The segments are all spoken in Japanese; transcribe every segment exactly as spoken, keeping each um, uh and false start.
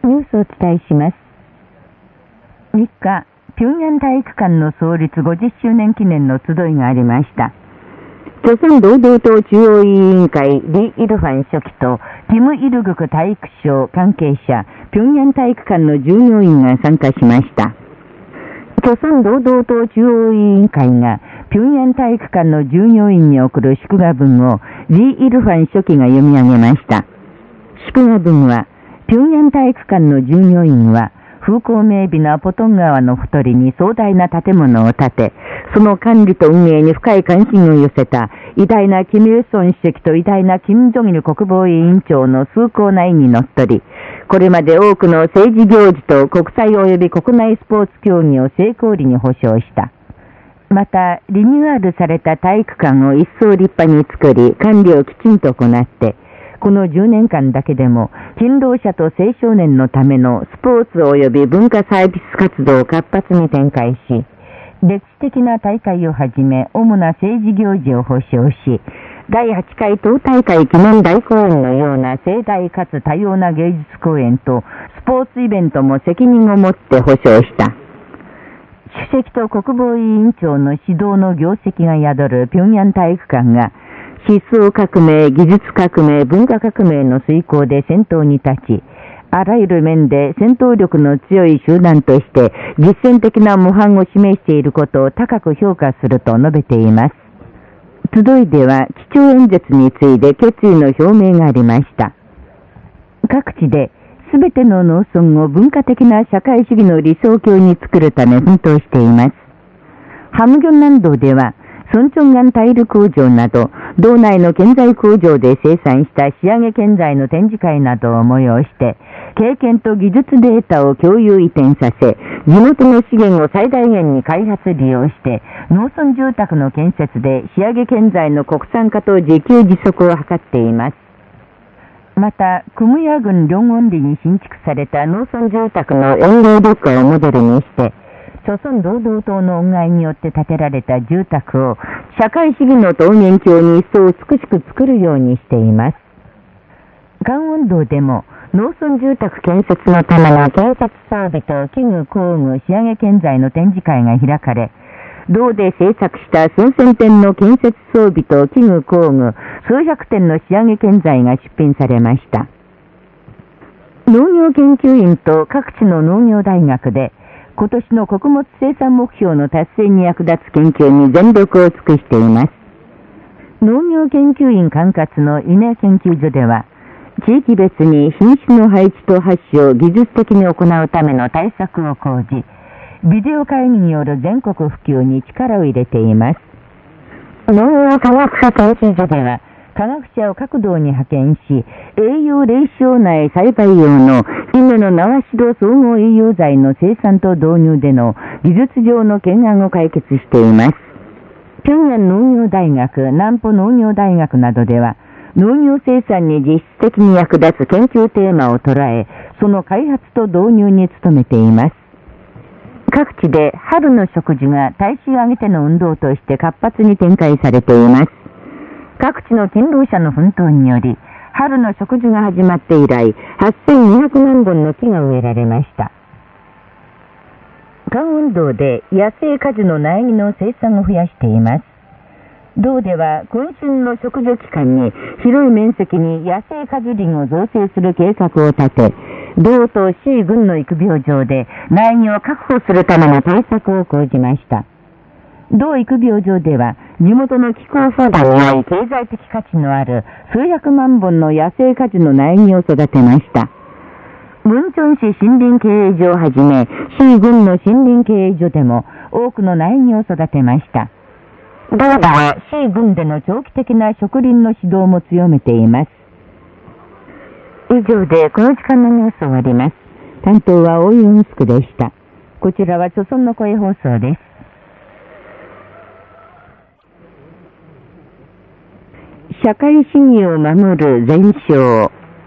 ニュースをお伝えします。みっか、平壌体育館の創立ごじゅっしゅうねん記念の集いがありました。朝鮮労働党中央委員会リ・イルファン書記とキム・イルグク体育省関係者、平壌体育館の従業員が参加しました。朝鮮労働党中央委員会が平壌体育館の従業員に送る祝賀文をリ・イルファン書記が読み上げました。祝賀文は、平壌体育館の従業員は、風光明媚なポトン川のほとりに壮大な建物を建て、その管理と運営に深い関心を寄せた偉大なキム・イルソン主席と偉大なキム・ジョギル国防委員長の崇高な意にのっとり、これまで多くの政治行事と国際及び国内スポーツ競技を成功裏に保障した。また、リニューアルされた体育館を一層立派に作り、管理をきちんと行って、このじゅうねんかんだけでも、勤労者と青少年のためのスポーツ及び文化サービス活動を活発に展開し、歴史的な大会をはじめ、主な政治行事を保障し、だいはちかい党大会記念大公演のような盛大かつ多様な芸術公演とスポーツイベントも責任を持って保障した。主席と国防委員長の指導の業績が宿る平壌体育館が、思想革命、技術革命、文化革命の遂行で先頭に立ち、あらゆる面で戦闘力の強い集団として実践的な模範を示していることを高く評価すると述べています。集いでは基調演説に次いで決意の表明がありました。各地で全ての農村を文化的な社会主義の理想郷に作るため奮闘しています。ハムギョン南道ではソンチョンガンタイル工場など、道内の建材工場で生産した仕上げ建材の展示会などを催して、経験と技術データを共有移転させ、地元の資源を最大限に開発利用して、農村住宅の建設で仕上げ建材の国産化と自給自足を図っています。また、クムヤ郡リョンオン里に新築された農村住宅の園芸緑化をモデルにして、朝鮮労働党の恩愛によって建てられた住宅を社会主義の桃源郷に一層美しく作るようにしています。江原道でも農村住宅建設のための建設装備と器具工具仕上げ建材の展示会が開かれ、道で製作した数千点の建設装備と器具工具、数百点の仕上げ建材が出品されました。農業研究院と各地の農業大学で今年の穀物生産目標の達成に役立つ研究に全力を尽くしています。農業研究院管轄の稲研究所では、地域別に品種の配置と発種を技術的に行うための対策を講じ、ビデオ会議による全国普及に力を入れています。農業科学者研究所では、科学者を各道に派遣し、栄養冷床内栽培用の稲の縄代総合栄養剤の生産と導入での技術上の懸案を解決しています。平壌農業大学、南浦農業大学などでは、農業生産に実質的に役立つ研究テーマを捉え、その開発と導入に努めています。各地で春の植樹が大衆挙げての運動として活発に展開されています。各地の勤労者の奮闘により、春の植樹が始まって以来、はっせんにひゃくまんぼんの木が植えられました。江原道で野生果樹の苗木の生産を増やしています。道では今春の植樹期間に広い面積に野生果樹林を造成する計画を立て、道と市郡の育苗場で苗木を確保するための対策を講じました。同育苗場では、地元の気候風土に合い経済的価値のある数百万本の野生果樹の苗木を育てました。文昌市森林経営所をはじめ、市郡の森林経営所でも多くの苗木を育てました。道では市郡での長期的な植林の指導も強めています。以上でこの時間のニュースを終わります。担当は大井雲助でした。こちらは朝鮮の声放送です。社会主義を守る全勝。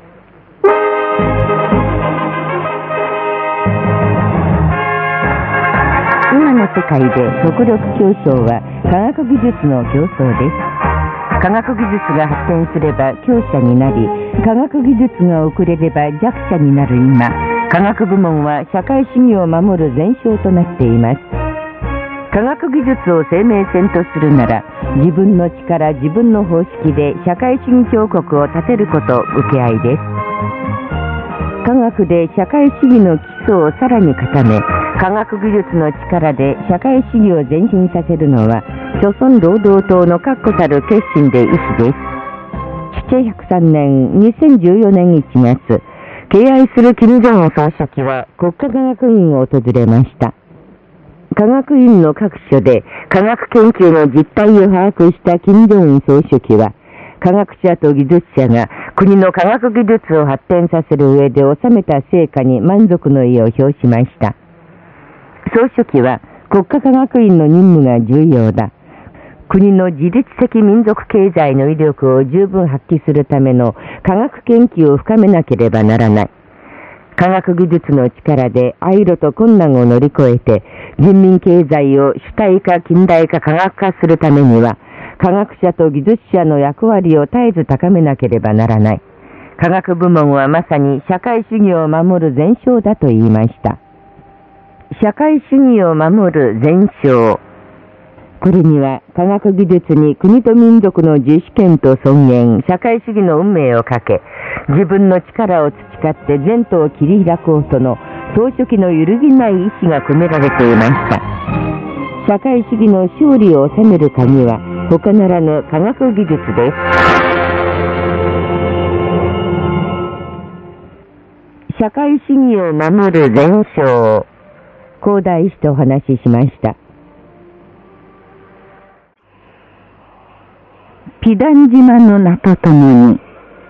今の世界で国力競争は科学技術の競争です。科学技術が発展すれば強者になり、科学技術が遅れれば弱者になる今、 科学部門は社会主義を守る前哨となっています。科学技術を生命線とするなら、自分の力、自分の方式で社会主義強国を立てること受け合いです。科学で社会主義の基礎をさらに固め、科学技術の力で社会主義を前進させるのは、朝鮮労働党の確固たる決心で意志です。ななひゃくさんねん、にせんじゅうよねんいちがつ、敬愛する金正恩総書記は国家科学院を訪れました。科学院の各所で科学研究の実態を把握した金正恩総書記は、科学者と技術者が国の科学技術を発展させる上で収めた成果に満足の意を表しました。総書記は、国家科学院の任務が重要だ。国の自律的民族経済の威力を十分発揮するための科学研究を深めなければならない。科学技術の力で愛路と困難を乗り越えて、人民経済を主体化、近代化、科学化するためには、科学者と技術者の役割を絶えず高めなければならない。科学部門はまさに社会主義を守る前哨だと言いました。社会主義を守る前哨。これには科学技術に国と民族の自主権と尊厳、社会主義の運命をかけ、自分の力を培って前途を切り開こうとの総書記の揺るぎない意志が込められていました。社会主義の勝利を収める鍵は他ならぬ科学技術です。社会主義を守る前哨。広大医師とお話ししました。ピダン島の名とともに。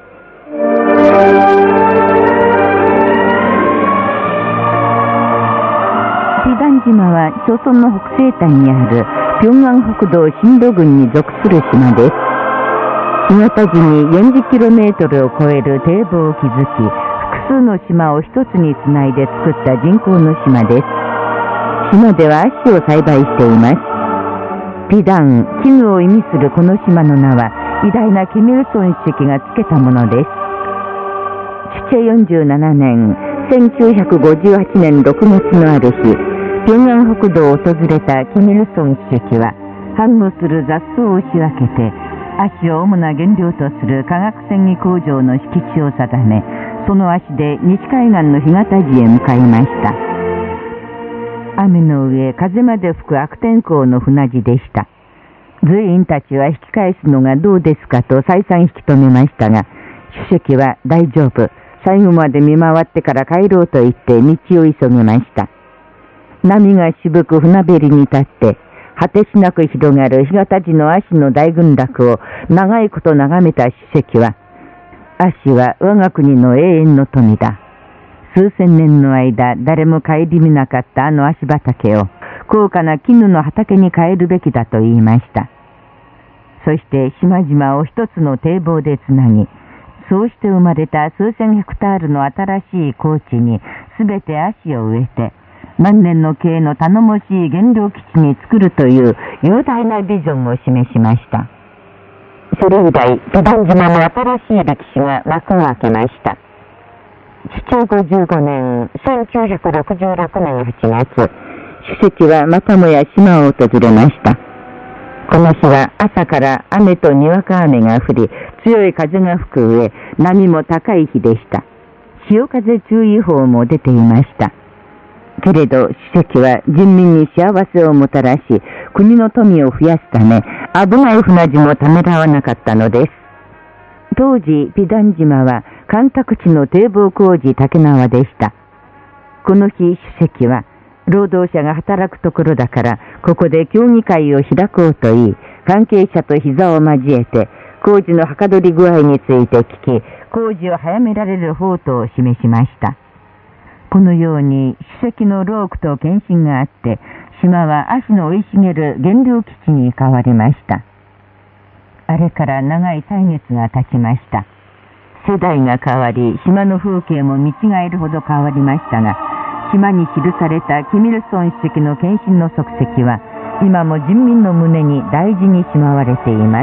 ピダン島は朝鮮の北西端にある平安北道新土郡に属する島です。干潟地に よんじゅっキロメートル を超える堤防を築き、複数の島を一つにつないで作った人工の島です。島では葦を栽培しています。ピダン、絹を意味するこの島の名は、偉大なキミルソン主席が付けたものです。チュチェよんじゅうななねん、せんきゅうひゃくごじゅうはちねんろくがつのある日、平安北道を訪れたキミルソン主席は、繁茂する雑草を仕分けて、葦を主な原料とする化学繊維工場の敷地を定め、その足で西海岸の干潟地へ向かいました。雨の上、風まで吹く悪天候の船地でした。随員たちは引き返すのがどうですかと再三引き止めましたが、主席は大丈夫、最後まで見回ってから帰ろうと言って道を急げました。波がしぶく船べりに立って、果てしなく広がる干潟地の葦の大群落を長いこと眺めた主席は、葦は我が国の永遠の富だ。数千年の間、誰も顧みなかったあの葦畑を、高価な絹の畑に変えるべきだと言いました。そして島々を一つの堤防でつなぎ、そうして生まれた数千ヘクタールの新しい耕地にすべて葦を植えて、万年の計の頼もしい原料基地に作るという雄大なビジョンを示しました。それ以来、ピダン島の新しい歴史が幕を開けました。ななひゃくごじゅうごねん、せんきゅうひゃくろくじゅうろくねんはちがつ、主席はまたもや島を訪れました。この日は朝から雨とにわか雨が降り、強い風が吹く上、波も高い日でした。潮風注意報も出ていました。けれど主席は人民に幸せをもたらし、国の富を増やすため、危ない船地もためらわなかったのです。当時、ピダン島は干拓地の堤防工事竹縄でした。この日、主席は、労働者が働くところだから、ここで協議会を開こうと言い、関係者と膝を交えて、工事のはかどり具合について聞き、工事を早められる方途を示しました。このように、主席の労苦と献身があって、島は葦の生い茂る原料基地に変わりました。あれから長い歳月が経ちました。世代が変わり、島の風景も見違えるほど変わりましたが、島に記されたキミルソン主席の献身の足跡は、今も人民の胸に大事にしまわれています。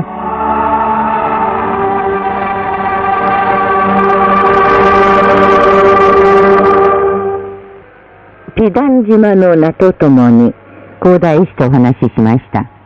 ピダン島の名とともに、広大医師とお話ししました。